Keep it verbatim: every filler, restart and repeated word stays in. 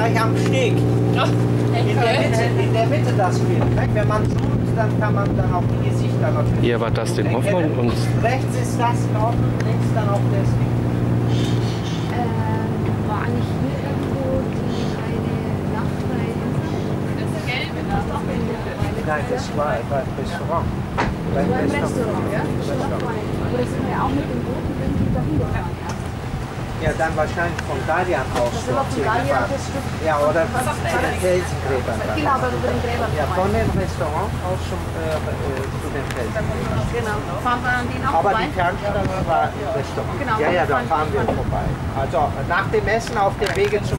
gleich am Steg. Ja. In der Mitte, in der Mitte das Bild. Wenn man zoomt, dann kann man dann auch die Gesichter natürlich. Hier war Dustin Hoffman und rechts ist das drauf, links dann auch das Ding. Äh, war nicht hier irgendwo die eine nachtfreie Insel? Das ist gelbe, das ist auch gelbe. Nein, das war beim Restaurant. Das war im Restaurant, ja? Aber das sind wir auch mit dem Boot irgendwie dahin gefahren. Ja, dann wahrscheinlich von Dalyan aus. Das ist aber von Dalyan das Stück. Ja, oder von den Felsengraebern. Genau, aber über den Gräber. Ja, von dem Restaurant aus zum, äh, äh, zu den Felsen. Genau. Fahren wir an den auch Aber vorbei? die Fernstraße war Restaurant. Genau, Ja, ja, da fahren- fahren wir vorbei. Also nach dem Essen auf dem Wege zum